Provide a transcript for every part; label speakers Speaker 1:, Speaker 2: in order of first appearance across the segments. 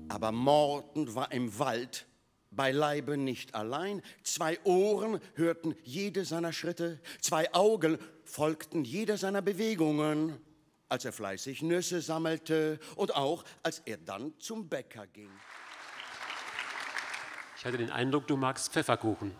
Speaker 1: Aber Morten war im Wald, beileibe nicht allein. 2 Ohren hörten jede seiner Schritte, 2 Augen folgten jeder seiner Bewegungen, als er fleißig Nüsse sammelte und auch, als er dann zum Bäcker ging.
Speaker 2: Ich hatte den Eindruck, du magst Pfefferkuchen.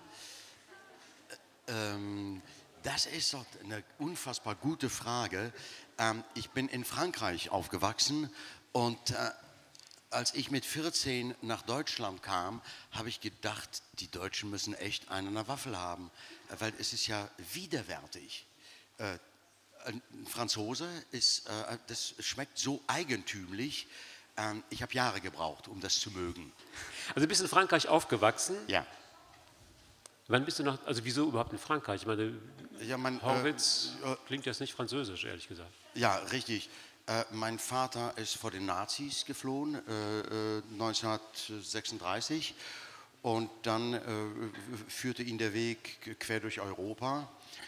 Speaker 3: Das ist doch eine unfassbar gute Frage. Ich bin in Frankreich aufgewachsen und als ich mit 14 nach Deutschland kam, habe ich gedacht, die Deutschen müssen echt einen an der Waffel haben, weil es ist ja widerwärtig. Ein Franzose das schmeckt so eigentümlich. Ich habe Jahre gebraucht, um das zu mögen.
Speaker 2: Also du bist in Frankreich aufgewachsen?
Speaker 3: Ja.
Speaker 2: Wann bist du noch, also wieso überhaupt in Frankreich? Ich meine,
Speaker 3: Ja,
Speaker 2: Horwitz klingt jetzt nicht französisch, ehrlich gesagt.
Speaker 3: Ja, richtig. Mein Vater ist vor den Nazis geflohen, 1936. Und dann führte ihn der Weg quer durch Europa.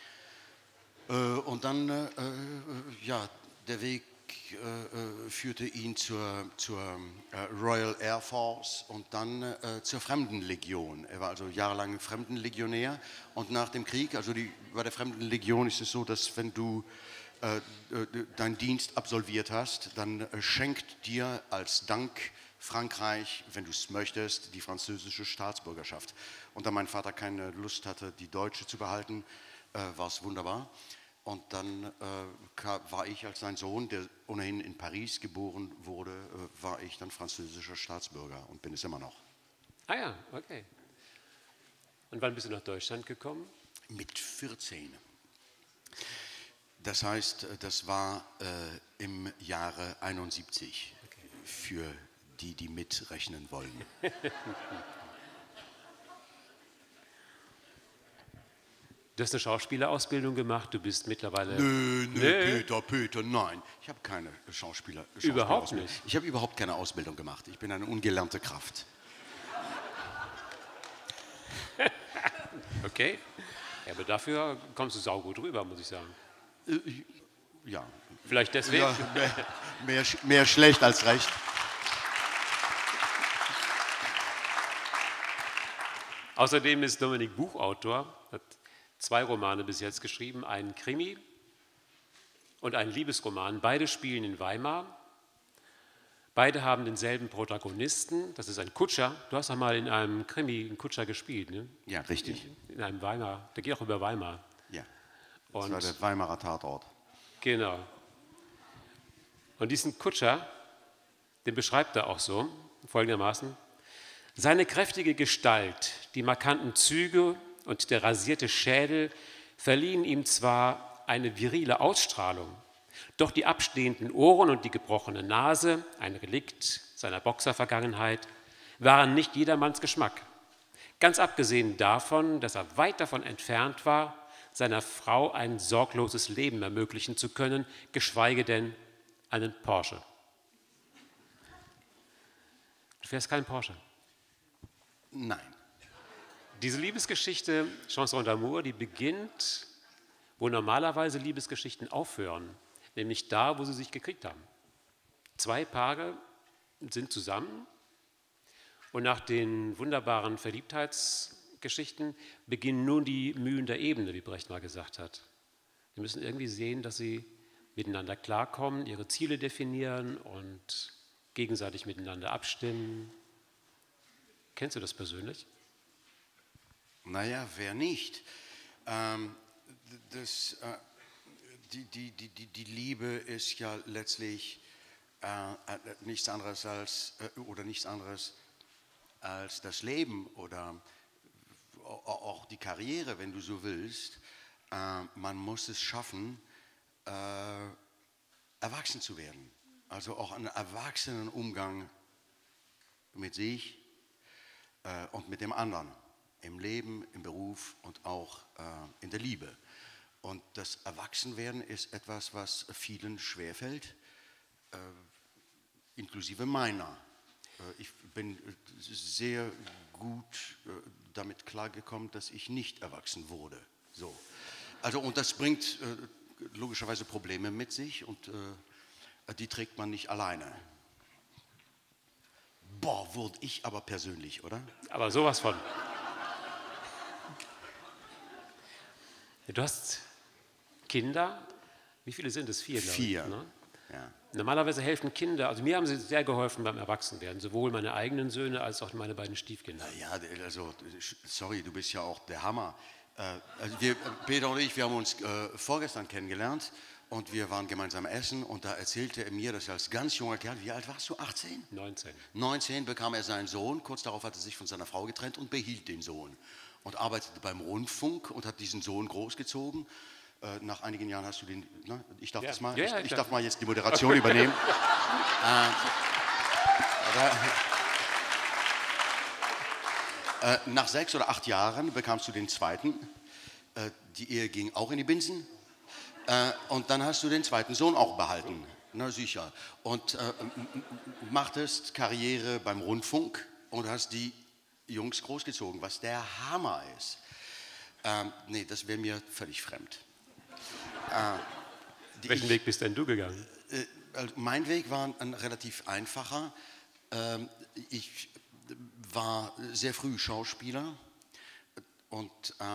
Speaker 3: Und dann, ja, der Weg führte ihn zur Royal Air Force und dann zur Fremdenlegion. Er war also jahrelang Fremdenlegionär und nach dem Krieg, also bei der Fremdenlegion ist es so, dass wenn du deinen Dienst absolviert hast, dann schenkt dir als Dank Frankreich, wenn du es möchtest, die französische Staatsbürgerschaft. Und da mein Vater keine Lust hatte, die deutsche zu behalten, war es wunderbar. Und dann war ich als sein Sohn, der ohnehin in Paris geboren wurde, war ich dann französischer Staatsbürger und bin es immer noch.
Speaker 2: Ah ja, okay. Und wann bist du nach Deutschland gekommen?
Speaker 3: Mit 14. Das heißt, das war im Jahre 71, okay. Für die, die mitrechnen wollen.
Speaker 2: Du hast eine Schauspielerausbildung gemacht, du bist mittlerweile...
Speaker 3: Peter, nein. Ich habe keine Schauspielausbildung.
Speaker 2: Überhaupt nicht?
Speaker 3: Ich habe überhaupt keine Ausbildung gemacht. Ich bin eine ungelernte Kraft.
Speaker 2: Okay. Ja, aber dafür kommst du saugut rüber, muss ich sagen.
Speaker 3: Ja.
Speaker 2: Vielleicht deswegen?
Speaker 3: Ja, mehr schlecht als recht.
Speaker 2: Außerdem ist Dominik Buchautor, hat 2 Romane bis jetzt geschrieben, einen Krimi und einen Liebesroman. Beide spielen in Weimar. Beide haben denselben Protagonisten, das ist ein Kutscher. Du hast doch mal in einem Krimi einen Kutscher gespielt, ne?
Speaker 3: Ja, richtig.
Speaker 2: In einem Weimar, der geht auch über Weimar.
Speaker 3: Ja, das war der Weimarer Tatort.
Speaker 2: Genau. Und diesen Kutscher, den beschreibt er auch so, folgendermaßen. Seine kräftige Gestalt, die markanten Züge und der rasierte Schädel verliehen ihm zwar eine virile Ausstrahlung, doch die abstehenden Ohren und die gebrochene Nase, ein Relikt seiner Boxervergangenheit, waren nicht jedermanns Geschmack. Ganz abgesehen davon, dass er weit davon entfernt war, seiner Frau ein sorgloses Leben ermöglichen zu können, geschweige denn einen Porsche. Du fährst keinen Porsche?
Speaker 3: Nein.
Speaker 2: Diese Liebesgeschichte, Chanson d'amour, die beginnt, wo normalerweise Liebesgeschichten aufhören, nämlich da, wo sie sich gekriegt haben. 2 Paare sind zusammen und nach den wunderbaren Verliebtheitsgeschichten beginnen nun die Mühen der Ebene, wie Brecht mal gesagt hat. Sie müssen irgendwie sehen, dass sie miteinander klarkommen, ihre Ziele definieren und gegenseitig miteinander abstimmen. Kennst du das persönlich?
Speaker 3: Naja, wer nicht? Die Liebe ist ja letztlich nichts anderes als das Leben oder auch die Karriere, wenn du so willst. Man muss es schaffen, erwachsen zu werden. Also auch einen erwachsenen Umgang mit sich und mit dem anderen. Im Leben, im Beruf und auch in der Liebe. Und das Erwachsenwerden ist etwas, was vielen schwerfällt, inklusive meiner. Ich bin sehr gut damit klargekommen, dass ich nicht erwachsen wurde. So. Also, und das bringt logischerweise Probleme mit sich und die trägt man nicht alleine. Boah, wurde ich aber persönlich, oder?
Speaker 2: Aber sowas von. Du hast Kinder. Wie viele sind es? 4, glaube ich.
Speaker 3: 4.
Speaker 2: Ne?
Speaker 3: Ja.
Speaker 2: Normalerweise helfen Kinder, also mir haben sie sehr geholfen beim Erwachsenwerden, sowohl meine eigenen Söhne als auch meine beiden Stiefkinder.
Speaker 3: Ja, also, sorry, du bist ja auch der Hammer. Also Peter und ich, wir haben uns vorgestern kennengelernt und wir waren gemeinsam essen und da erzählte er mir, dass er als ganz junger Kerl, wie alt warst du, 18?
Speaker 2: 19.
Speaker 3: 19 bekam er seinen Sohn, kurz darauf hat er sich von seiner Frau getrennt und behielt den Sohn und arbeitete beim Rundfunk und hat diesen Sohn großgezogen. Nach einigen Jahren hast du den, ne? Ich darf das mal, ich darf mal jetzt die Moderation übernehmen. Nach 6 oder 8 Jahren bekamst du den zweiten. Die Ehe ging auch in die Binsen. Und dann hast du den zweiten Sohn auch behalten. Na sicher. Und machtest Karriere beim Rundfunk und hast die Jungs großgezogen, was der Hammer ist. Nee, das wäre mir völlig fremd.
Speaker 2: Welchen Weg bist denn du gegangen?
Speaker 3: Also mein Weg war ein relativ einfacher. Ich war sehr früh Schauspieler und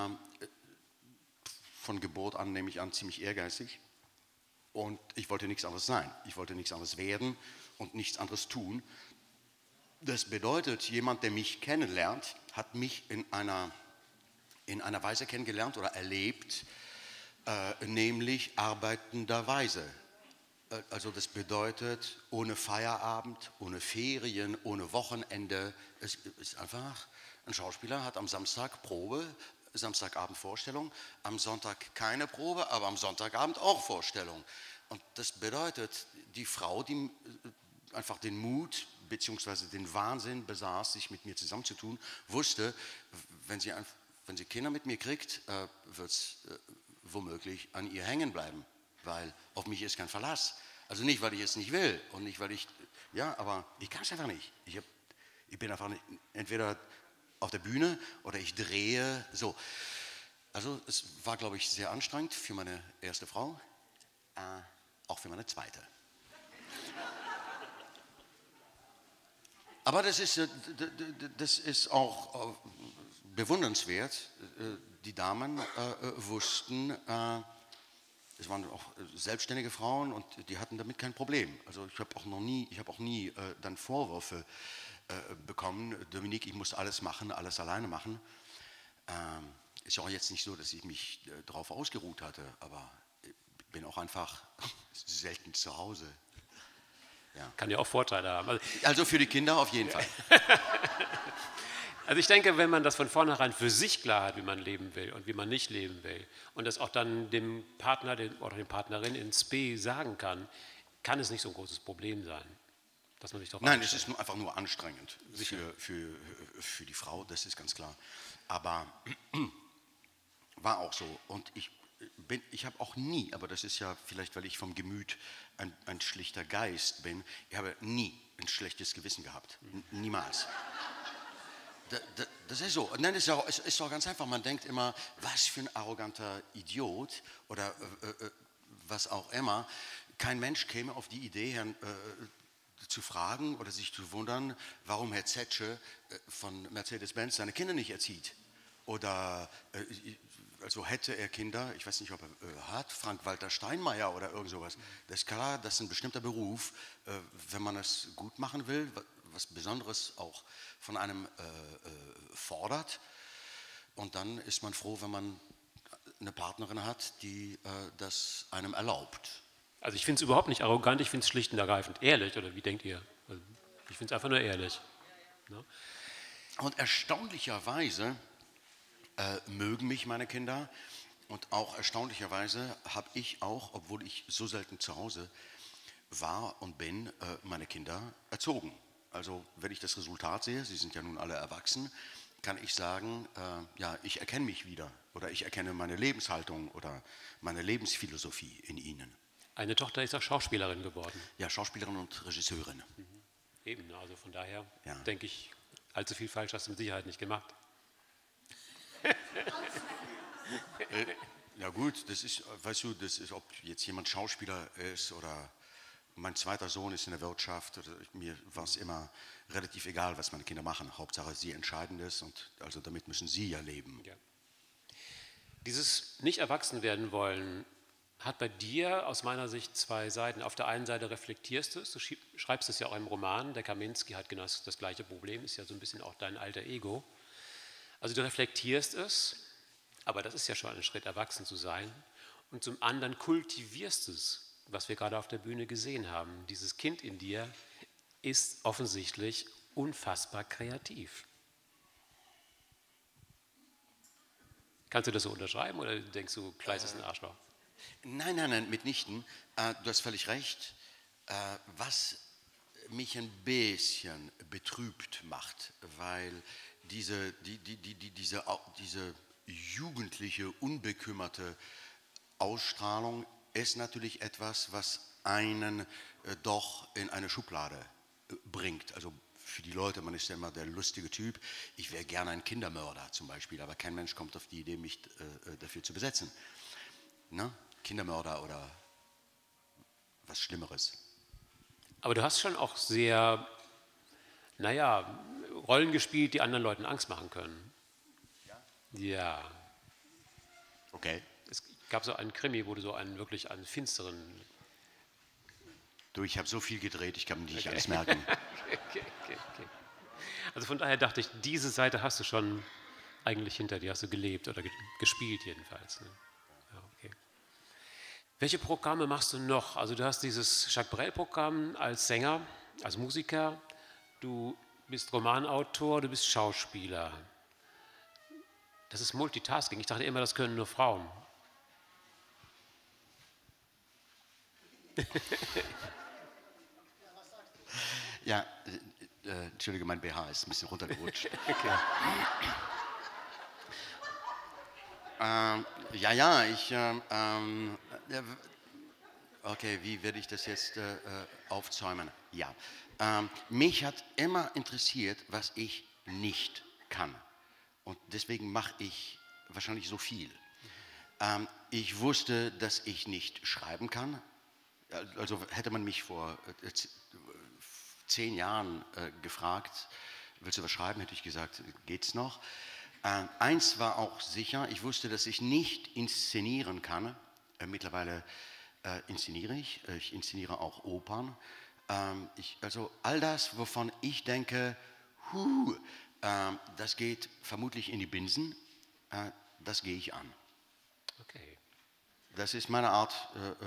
Speaker 3: von Geburt an, nehme ich an, ziemlich ehrgeizig. Und ich wollte nichts anderes sein. Ich wollte nichts anderes werden und nichts anderes tun. Das bedeutet, jemand, der mich kennenlernt, hat mich in einer Weise kennengelernt oder erlebt, nämlich arbeitenderweise. Also das bedeutet, ohne Feierabend, ohne Ferien, ohne Wochenende. Es ist einfach, ein Schauspieler hat am Samstag Probe, Samstagabend Vorstellung, am Sonntag keine Probe, aber am Sonntagabend auch Vorstellung. Und das bedeutet, die Frau, die einfach den Mut bzw. den Wahnsinn besaß, sich mit mir zusammenzutun, wusste, wenn sie Kinder mit mir kriegt, wird es womöglich an ihr hängen bleiben, weil auf mich ist kein Verlass. Also nicht, weil ich es nicht will und nicht, weil ich, ja, aber ich kann es einfach nicht. Ich bin einfach nicht, entweder auf der Bühne oder ich drehe, so. Also es war, glaube ich, sehr anstrengend für meine erste Frau, auch für meine zweite. Aber das ist auch bewundernswert. Die Damen wussten, es waren auch selbstständige Frauen und die hatten damit kein Problem. Also ich habe auch nie dann Vorwürfe bekommen. Dominique, ich muss alles machen, alles alleine machen. Ist ja auch jetzt nicht so, dass ich mich darauf ausgeruht hatte, aber ich bin auch einfach selten zu Hause. Ja.
Speaker 2: Kann ja auch Vorteile haben.
Speaker 3: Also für die Kinder auf jeden Fall.
Speaker 2: Also ich denke, wenn man das von vornherein für sich klar hat, wie man leben will und wie man nicht leben will und das auch dann dem Partner oder der Partnerin ins B sagen kann, kann es nicht so ein großes Problem sein, dass man sich doch
Speaker 3: Nein, es ist einfach nur anstrengend für die Frau, das ist ganz klar. Aber war auch so. Und ich habe auch nie, aber das ist ja vielleicht, weil ich vom Gemüt ein schlichter Geist bin, ich habe nie ein schlechtes Gewissen gehabt. Niemals. Das ist so. Und dann ist es auch ganz einfach. Man denkt immer, was für ein arroganter Idiot oder was auch immer. Kein Mensch käme auf die Idee, Herrn zu fragen oder sich zu wundern, warum Herr Zetsche von Mercedes-Benz seine Kinder nicht erzieht. Oder also hätte er Kinder, ich weiß nicht, ob er hat, Frank-Walter Steinmeier oder irgend sowas. Das ist klar, das ist ein bestimmter Beruf, wenn man es gut machen will, was Besonderes auch von einem fordert. Und dann ist man froh, wenn man eine Partnerin hat, die das einem erlaubt.
Speaker 2: Also ich finde es überhaupt nicht arrogant, ich finde es schlicht und ergreifend ehrlich, oder wie denkt ihr? Also ich finde es einfach nur ehrlich. Ne?
Speaker 3: Und erstaunlicherweise mögen mich meine Kinder und auch erstaunlicherweise habe ich auch, obwohl ich so selten zu Hause war und bin, meine Kinder erzogen. Also wenn ich das Resultat sehe, sie sind ja nun alle erwachsen, kann ich sagen, ja, ich erkenne mich wieder oder ich erkenne meine Lebenshaltung oder meine Lebensphilosophie in ihnen.
Speaker 2: Eine Tochter ist auch Schauspielerin geworden.
Speaker 3: Ja, Schauspielerin und Regisseurin.
Speaker 2: Eben, also von daher
Speaker 3: ja.
Speaker 2: Denke ich, allzu viel falsch hast du mit Sicherheit nicht gemacht.
Speaker 3: Ja gut, das ist, weißt du, das ist, ob jetzt jemand Schauspieler ist oder Mein zweiter Sohn ist in der Wirtschaft. Mir war es immer relativ egal, was meine Kinder machen. Hauptsache, sie entscheiden das und also damit müssen sie ja leben.
Speaker 2: Ja. Dieses nicht erwachsen werden wollen hat bei dir aus meiner Sicht zwei Seiten. Auf der einen Seite reflektierst du es, du schreibst es ja auch im Roman, der Kaminski hat genau das gleiche Problem, ist ja so ein bisschen auch dein alter Ego. Also du reflektierst es, aber das ist ja schon ein Schritt, erwachsen zu sein. Und zum anderen kultivierst es, was wir gerade auf der Bühne gesehen haben. Dieses Kind in dir ist offensichtlich unfassbar kreativ. Kannst du das so unterschreiben oder denkst du, Kleist ist ein Arschloch?
Speaker 3: Nein, mitnichten. Du hast völlig recht. Was mich ein bisschen betrübt macht, weil diese jugendliche, unbekümmerte Ausstrahlung ist natürlich etwas, was einen doch in eine Schublade bringt. Also für die Leute, man ist ja immer der lustige Typ. Ich wäre gerne ein Kindermörder zum Beispiel, aber kein Mensch kommt auf die Idee, mich dafür zu besetzen. Ne? Kindermörder oder was Schlimmeres.
Speaker 2: Aber du hast schon auch sehr, Rollen gespielt, die anderen Leuten Angst machen können. Ja.
Speaker 3: Okay.
Speaker 2: Es gab so einen Krimi, wo du so wirklich einen finsteren...
Speaker 3: Du, ich habe so viel gedreht, ich kann mir nicht alles merken.
Speaker 2: Okay. Also von daher dachte ich, diese Seite hast du schon eigentlich hinter dir, hast du gelebt oder gespielt jedenfalls. Ne? Ja, okay. Welche Programme machst du noch? Also du hast dieses Jacques Brel-Programm als Sänger, als Musiker, du bist Romanautor, du bist Schauspieler. Das ist Multitasking. Ich dachte immer, das können nur Frauen.
Speaker 3: Ja, Entschuldige, mein BH ist ein bisschen runtergerutscht.
Speaker 2: Okay.
Speaker 3: Okay, wie werde ich das jetzt aufzäumen? Ja, mich hat immer interessiert, was ich nicht kann. Und deswegen mache ich wahrscheinlich so viel. Ich wusste, dass ich nicht schreiben kann. Also hätte man mich vor 10 Jahren gefragt, willst du was schreiben, hätte ich gesagt, geht's noch. Eins war auch sicher, ich wusste, dass ich nicht inszenieren kann. Mittlerweile inszeniere ich. Ich inszeniere auch Opern. Also all das, wovon ich denke, das geht vermutlich in die Binsen, das gehe ich an.
Speaker 2: Okay.
Speaker 3: Das ist meine Art,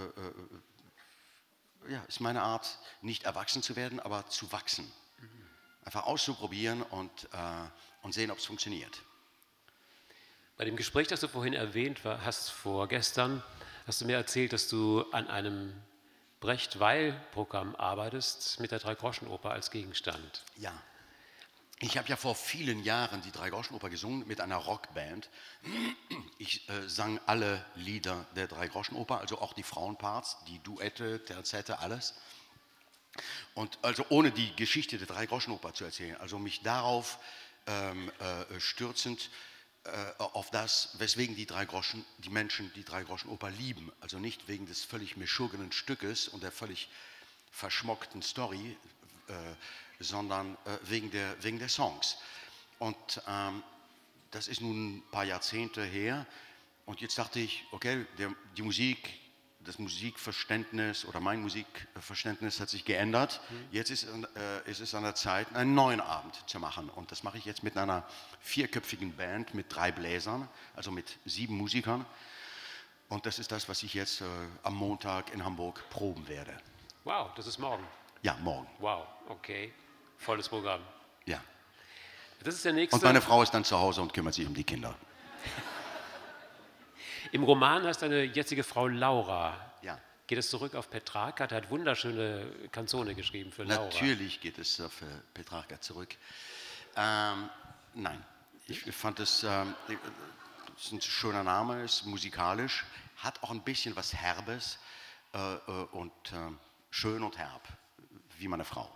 Speaker 3: nicht erwachsen zu werden, aber zu wachsen. Einfach auszuprobieren und sehen, ob es funktioniert.
Speaker 2: Bei dem Gespräch, das du vorhin erwähnt hast, vorgestern, hast du mir erzählt, dass du an einem Brecht-Weil-Programm arbeitest mit der Dreigroschenoper als Gegenstand.
Speaker 3: Ja. Ich habe ja vor vielen Jahren die Dreigroschenoper gesungen mit einer Rockband. Ich sang alle Lieder der Dreigroschenoper, also auch die Frauenparts, die Duette, Terzette, alles. Und also ohne die Geschichte der Dreigroschenoper zu erzählen, also mich darauf stürzend auf das, weswegen die Menschen die Dreigroschenoper lieben. Also nicht wegen des völlig mischurgenen Stückes und der völlig verschmockten Story, sondern wegen der Songs. Und das ist nun ein paar Jahrzehnte her. Und jetzt dachte ich, okay, die Musik, das Musikverständnis oder mein Musikverständnis hat sich geändert. Jetzt ist es an der Zeit, einen neuen Abend zu machen. Und das mache ich jetzt mit einer 4-köpfigen Band mit 3 Bläsern, also mit 7 Musikern. Und das ist das, was ich jetzt am Montag in Hamburg proben werde.
Speaker 2: Wow, das ist morgen.
Speaker 3: Ja, morgen.
Speaker 2: Wow, okay. Volles Programm.
Speaker 3: Ja.
Speaker 2: Das ist der nächste.
Speaker 3: Und meine Frau ist dann zu Hause und kümmert sich um die Kinder.
Speaker 2: Im Roman heißt deine jetzige Frau Laura.
Speaker 3: Ja.
Speaker 2: Geht es zurück auf Petrarca? Der hat wunderschöne Canzone geschrieben für Laura.
Speaker 3: Natürlich geht es auf Petrarca zurück. Nein, ich fand es ist ein schöner Name, ist musikalisch, hat auch ein bisschen was Herbes und schön und herb, wie meine Frau.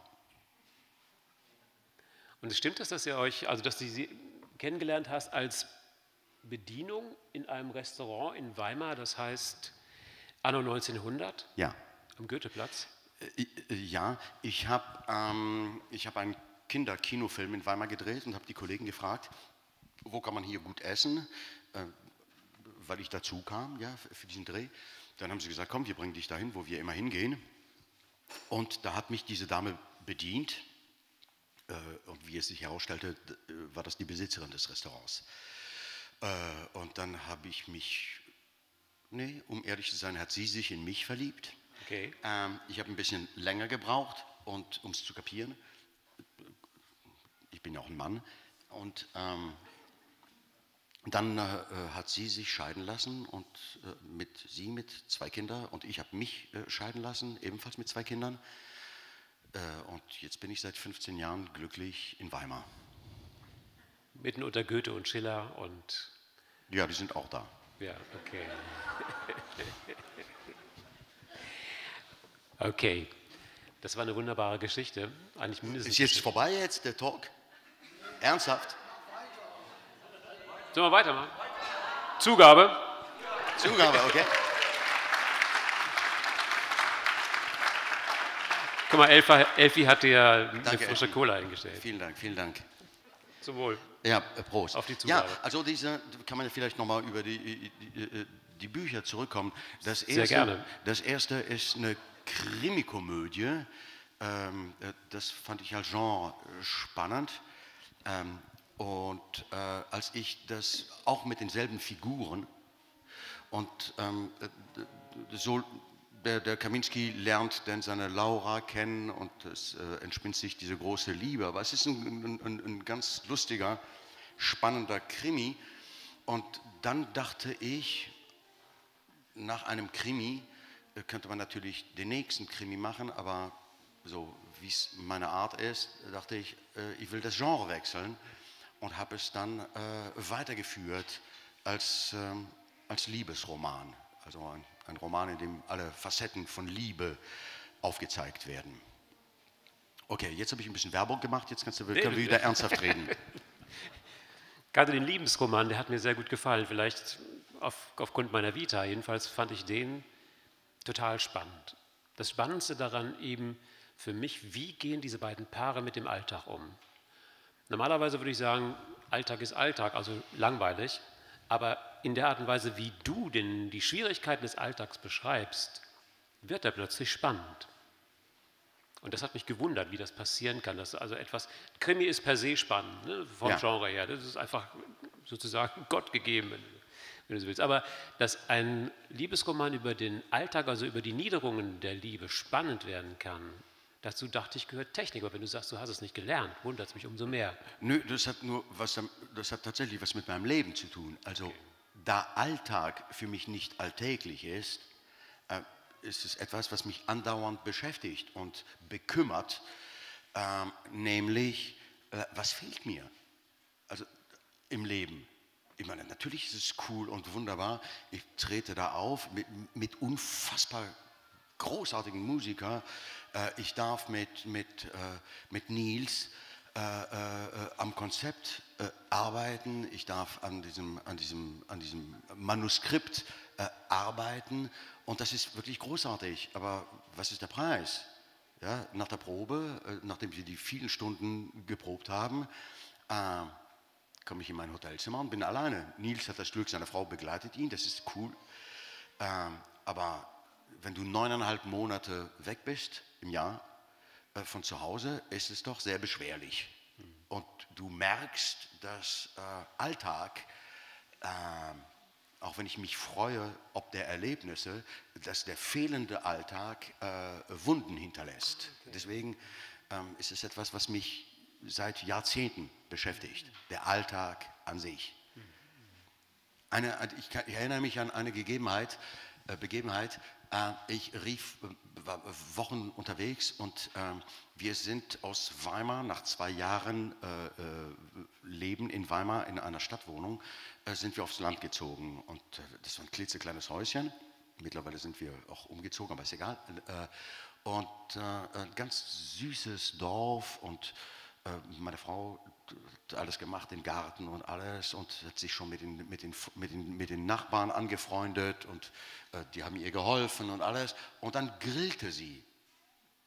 Speaker 2: Und es stimmt, dass ihr euch, also dass du sie kennengelernt hast als Bedienung in einem Restaurant in Weimar, das heißt anno 1900,
Speaker 3: Ja.
Speaker 2: am Goetheplatz?
Speaker 3: Ja, ich hab einen Kinderkinofilm in Weimar gedreht und habe die Kollegen gefragt, wo kann man hier gut essen, weil ich dazu kam, ja, für diesen Dreh. Dann haben sie gesagt, komm, wir bringen dich dahin, wo wir immer hingehen. Und da hat mich diese Dame bedient. Und wie es sich herausstellte, war das die Besitzerin des Restaurants. Und dann habe ich mich, nee, um ehrlich zu sein, hat sie sich in mich verliebt.
Speaker 2: Okay.
Speaker 3: Ich habe ein bisschen länger gebraucht, um es zu kapieren. Ich bin ja auch ein Mann. Und dann hat sie sich scheiden lassen und mit 2 Kindern und ich habe mich scheiden lassen, ebenfalls mit 2 Kindern. Und jetzt bin ich seit 15 Jahren glücklich in Weimar.
Speaker 2: Mitten unter Goethe und Schiller und...
Speaker 3: Ja, die sind auch da.
Speaker 2: Ja, okay. Okay, das war eine wunderbare Geschichte. Eigentlich mindestens...
Speaker 3: Ist jetzt vorbei jetzt, der Talk? Ernsthaft?
Speaker 2: Sollen wir weitermachen? Zugabe.
Speaker 3: Zugabe, okay.
Speaker 2: Guck mal, Elfi hat dir eine
Speaker 3: Danke,
Speaker 2: frische
Speaker 3: Elfi.
Speaker 2: Cola eingestellt.
Speaker 3: Vielen Dank, vielen Dank.
Speaker 2: Zum Wohl.
Speaker 3: Ja, Prost.
Speaker 2: Auf die Zugabe.
Speaker 3: Ja, also kann man vielleicht nochmal über die Bücher zurückkommen.
Speaker 2: Sehr gerne.
Speaker 3: Das erste ist eine Krimikomödie. Das fand ich als Genre spannend. Und als ich das auch mit denselben Figuren und so der Kaminski lernt dann seine Laura kennen und es entspinnt sich diese große Liebe. Aber es ist ein ganz lustiger, spannender Krimi. Und dann dachte ich, nach einem Krimi könnte man natürlich den nächsten Krimi machen, aber so wie es meine Art ist, dachte ich, ich will das Genre wechseln und habe es dann weitergeführt als Liebesroman. Also ein Roman, in dem alle Facetten von Liebe aufgezeigt werden. Okay, jetzt habe ich ein bisschen Werbung gemacht, jetzt können wir wieder ernsthaft reden.
Speaker 2: Gerade den Liebesroman, der hat mir sehr gut gefallen, vielleicht aufgrund meiner Vita. Jedenfalls fand ich den total spannend. Das Spannendste daran eben für mich, wie gehen diese beiden Paare mit dem Alltag um? Normalerweise würde ich sagen, Alltag ist Alltag, also langweilig, aber in der Art und Weise, wie du denn die Schwierigkeiten des Alltags beschreibst, wird er plötzlich spannend. Und das hat mich gewundert, wie das passieren kann. Dass also Krimi ist per se spannend, ne, vom Genre her. Das ist einfach sozusagen Gott gegeben, wenn du so willst. Aber dass ein Liebesroman über den Alltag, also über die Niederungen der Liebe, spannend werden kann, dazu dachte ich, gehört Technik. Aber wenn du sagst, du hast es nicht gelernt, wundert es mich umso mehr.
Speaker 3: Nö, das hat tatsächlich was mit meinem Leben zu tun. Also, okay. Da Alltag für mich nicht alltäglich ist, ist es etwas, was mich andauernd beschäftigt und bekümmert, nämlich, was fehlt mir? Also im Leben. Ich meine, natürlich ist es cool und wunderbar. Ich trete da auf mit unfassbar großartigen Musikern. Ich darf mit Nils am Konzept arbeiten. Ich darf an diesem Manuskript arbeiten. Und das ist wirklich großartig. Aber was ist der Preis? Ja, nach der Probe, nachdem wir die vielen Stunden geprobt haben, komme ich in mein Hotelzimmer und bin alleine. Nils hat das Glück, seine Frau begleitet ihn, das ist cool. Aber wenn du 9,5 Monate weg bist im Jahr von zu Hause, ist es doch sehr beschwerlich. Und du merkst, dass Alltag, auch wenn ich mich freue ob der Erlebnisse, dass der fehlende Alltag Wunden hinterlässt. Okay. Deswegen ist es etwas, was mich seit Jahrzehnten beschäftigt, der Alltag an sich. Ich erinnere mich an eine Begebenheit, ich war Wochen unterwegs und wir sind aus Weimar nach 2 Jahren Leben in Weimar in einer Stadtwohnung, sind wir aufs Land gezogen und das war ein klitzekleines Häuschen. Mittlerweile sind wir auch umgezogen, aber ist egal. Und ein ganz süßes Dorf und meine Frau hat alles gemacht, den Garten und alles und hat sich schon mit den Nachbarn angefreundet und die haben ihr geholfen und alles. Und dann grillte sie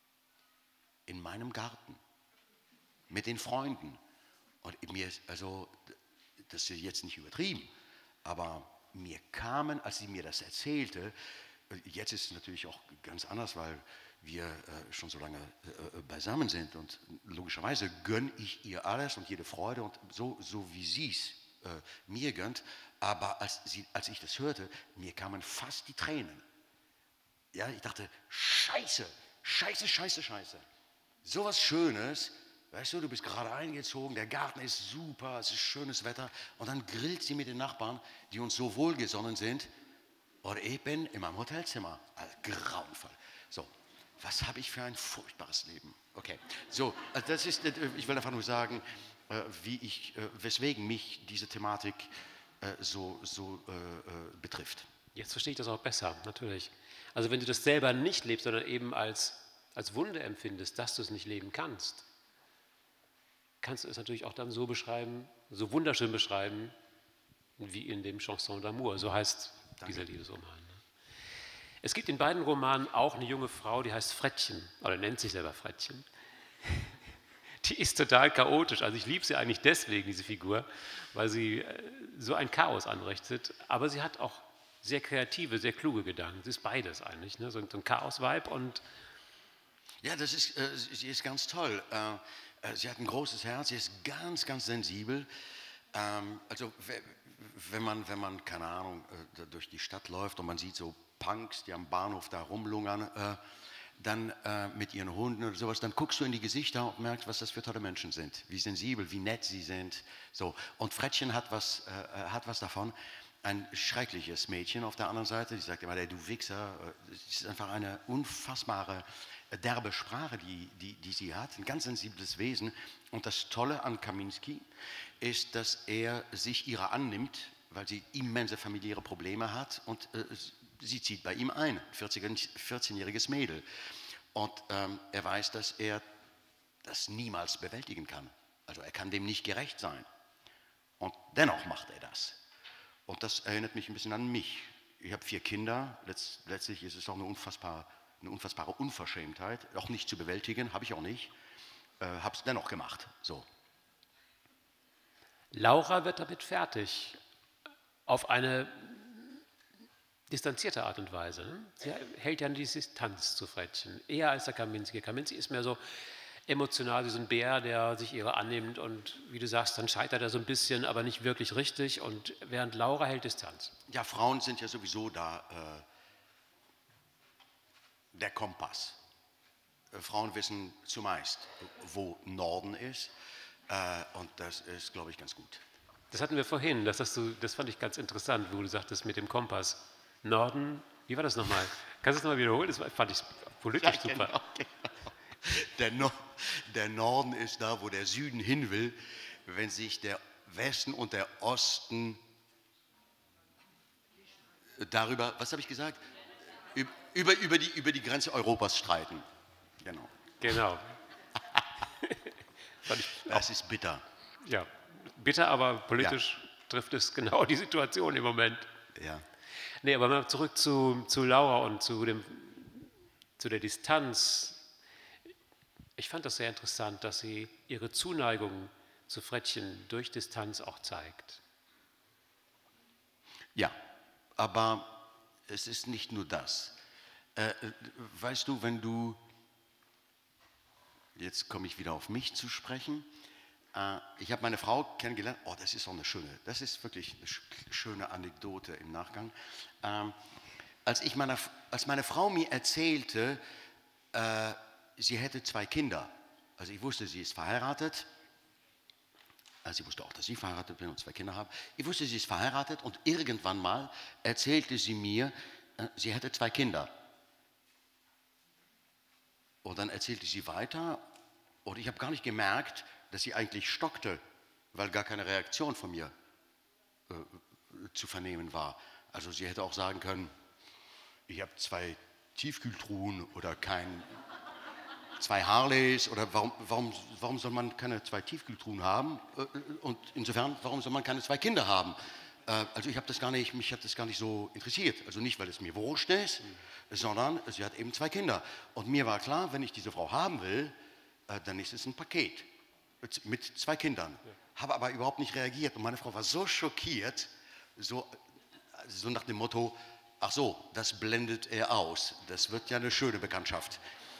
Speaker 3: in meinem Garten mit den Freunden. Und mir, also, das ist jetzt nicht übertrieben, aber mir kamen, als sie mir das erzählte, jetzt ist es natürlich auch ganz anders, weil wir schon so lange beisammen sind und logischerweise gönne ich ihr alles und jede Freude und so wie sie es mir gönnt, aber als ich das hörte, mir kamen fast die Tränen. Ja, ich dachte, scheiße, sowas Schönes. Weißt du, du bist gerade eingezogen, der Garten ist super, es ist schönes Wetter und dann grillt sie mit den Nachbarn, die uns so wohlgesonnen sind und ich bin in meinem Hotelzimmer. Grauenvoll. So, was habe ich für ein furchtbares Leben. Okay, so, das ist, ich will einfach nur sagen, weswegen mich diese Thematik so betrifft.
Speaker 2: Jetzt verstehe ich das auch besser, natürlich. Also wenn du das selber nicht lebst, sondern eben als Wunder empfindest, dass du es nicht leben kannst, kannst du es natürlich auch dann so beschreiben, so wunderschön beschreiben, wie in dem Chanson d'amour. So heißt dieser Liebesroman. Es gibt in beiden Romanen auch eine junge Frau, die heißt Frettchen, oder nennt sich selber Frettchen. Die ist total chaotisch. Also ich liebe sie eigentlich deswegen, diese Figur, weil sie so ein Chaos anrichtet. Aber sie hat auch sehr kreative, sehr kluge Gedanken. Sie ist beides eigentlich, ne? So ein Chaos-Vibe und...
Speaker 3: Ja, sie ist ganz toll. Sie hat ein großes Herz, sie ist ganz, ganz sensibel. Also wenn man, keine Ahnung, durch die Stadt läuft und man sieht so Punks, die am Bahnhof da rumlungern, dann mit ihren Hunden oder sowas, dann guckst du in die Gesichter und merkst, was das für tolle Menschen sind, wie sensibel, wie nett sie sind. So. Und Frettchen hat was davon. Ein schreckliches Mädchen auf der anderen Seite, die sagt immer, du Wichser, es ist einfach eine unfassbare, derbe Sprache, die sie hat, ein ganz sensibles Wesen. Und das Tolle an Kaminski ist, dass er sich ihrer annimmt, weil sie immense familiäre Probleme hat und sie zieht bei ihm ein, 14-jähriges Mädel. Und er weiß, dass er das niemals bewältigen kann. Also er kann dem nicht gerecht sein. Und dennoch macht er das. Und das erinnert mich ein bisschen an mich. Ich habe 4 Kinder, letztlich ist es auch eine unfassbare Unverschämtheit, auch nicht zu bewältigen, habe ich auch nicht, habe es dennoch gemacht. So.
Speaker 2: Laura wird damit fertig, auf eine distanzierte Art und Weise. Ne? Sie hält ja die Distanz zu Frettchen, eher als der Kaminski. Kaminski ist mehr so emotional wie so ein Bär, der sich ihrer annimmt und wie du sagst, dann scheitert er so ein bisschen, aber nicht wirklich richtig und während Laura hält Distanz.
Speaker 3: Ja, Frauen sind ja sowieso da der Kompass. Frauen wissen zumeist, wo Norden ist und das ist, glaube ich, ganz gut.
Speaker 2: Das hatten wir vorhin, das fand ich ganz interessant, wo du sagtest mit dem Kompass. Norden, wie war das nochmal? Kannst du es nochmal wiederholen? Das fand ich politisch super.
Speaker 3: Genau. Der Norden ist da, wo der Süden hin will, wenn sich der Westen und der Osten darüber, was habe ich gesagt? Über die Grenze Europas streiten. Genau. Das ist bitter.
Speaker 2: Ja, bitter, aber politisch trifft es genau die Situation im Moment.
Speaker 3: Ja.
Speaker 2: Nee, aber mal zurück zu Laura und zu der Distanz. Ich fand das sehr interessant, dass sie ihre Zuneigung zu Frettchen durch Distanz auch zeigt.
Speaker 3: Ja, aber es ist nicht nur das. Weißt du, wenn du, jetzt komme ich wieder auf mich zu sprechen, ich habe meine Frau kennengelernt, das ist auch das ist wirklich eine schöne Anekdote im Nachgang. Als meine Frau mir erzählte, sie hätte 2 Kinder, also ich wusste, sie ist verheiratet, also ich wusste auch, dass ich verheiratet bin und 2 Kinder habe, ich wusste, sie ist verheiratet und irgendwann mal erzählte sie mir, sie hätte 2 Kinder. Und dann erzählte sie weiter und ich habe gar nicht gemerkt, dass sie eigentlich stockte, weil gar keine Reaktion von mir zu vernehmen war. Also sie hätte auch sagen können, ich habe 2 Tiefkühltruhen oder 2 Harleys oder warum soll man keine 2 Tiefkühltruhen haben und insofern, warum soll man keine 2 Kinder haben? Also mich hat das gar nicht so interessiert. Also nicht, weil es mir wurscht ist, sondern sie hat eben 2 Kinder. Und mir war klar, wenn ich diese Frau haben will, dann ist es ein Paket mit 2 Kindern. Ja. Habe aber überhaupt nicht reagiert und meine Frau war so schockiert, so nach dem Motto, ach so, das blendet er aus, das wird ja eine schöne Bekanntschaft.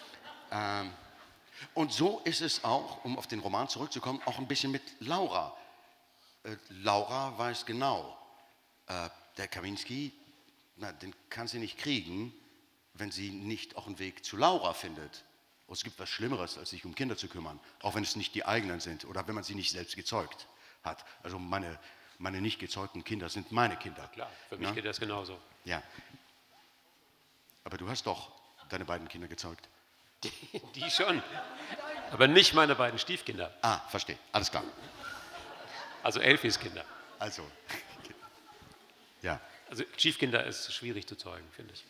Speaker 3: Und so ist es auch, um auf den Roman zurückzukommen, auch ein bisschen mit Laura. Laura weiß genau, der Kaminski, den kann sie nicht kriegen, wenn sie nicht auch einen Weg zu Laura findet. Und es gibt was Schlimmeres, als sich um Kinder zu kümmern, auch wenn es nicht die eigenen sind oder wenn man sie nicht selbst gezeugt hat. Also meine nicht gezeugten Kinder sind meine Kinder.
Speaker 2: Klar, für mich geht das genauso.
Speaker 3: Ja. Aber du hast doch deine beiden Kinder gezeugt.
Speaker 2: Die schon, aber nicht meine beiden Stiefkinder.
Speaker 3: Ah, verstehe, alles klar.
Speaker 2: Also Elfis Kinder.
Speaker 3: Also, ja.
Speaker 2: Also Stiefkinder ist schwierig zu zeugen, finde ich.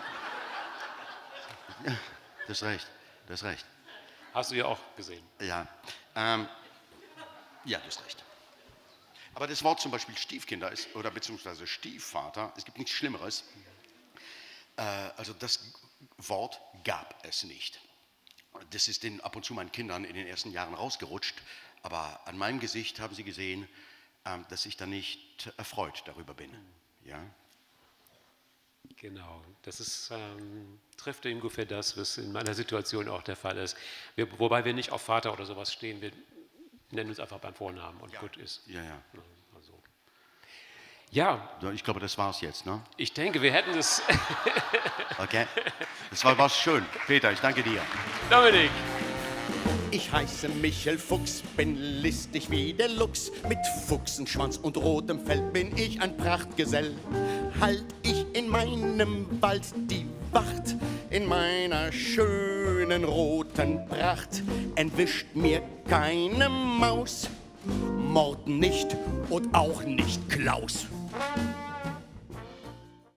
Speaker 3: Das ist recht, das ist recht.
Speaker 2: Hast du ja auch gesehen.
Speaker 3: Ja, ja, das ist recht. Aber das Wort zum Beispiel Stiefkinder ist, oder beziehungsweise Stiefvater, es gibt nichts Schlimmeres. Also das Wort gab es nicht. Das ist ab und zu meinen Kindern in den ersten Jahren rausgerutscht, aber an meinem Gesicht haben sie gesehen, dass ich da nicht erfreut darüber bin. Ja?
Speaker 2: Genau, das ist, trifft ungefähr das, was in meiner Situation auch der Fall ist. Wobei wir nicht auf Vater oder sowas stehen, wir nennen uns einfach beim Vornamen und gut ist.
Speaker 3: Ja, ja.
Speaker 2: Also. Ja.
Speaker 3: Ich glaube, das war's jetzt, ne?
Speaker 2: Ich denke, wir hätten das.
Speaker 3: Okay, das war schön. Peter, ich danke dir.
Speaker 2: Dominik.
Speaker 1: Ich heiße Michel Fuchs, bin listig wie der Luchs. Mit Fuchsenschwanz und rotem Fell bin ich ein Prachtgesell. Halt ich in meinem Wald die Wacht, in meiner schönen roten Pracht, entwischt mir keine Maus, Morten nicht und auch nicht Klaus.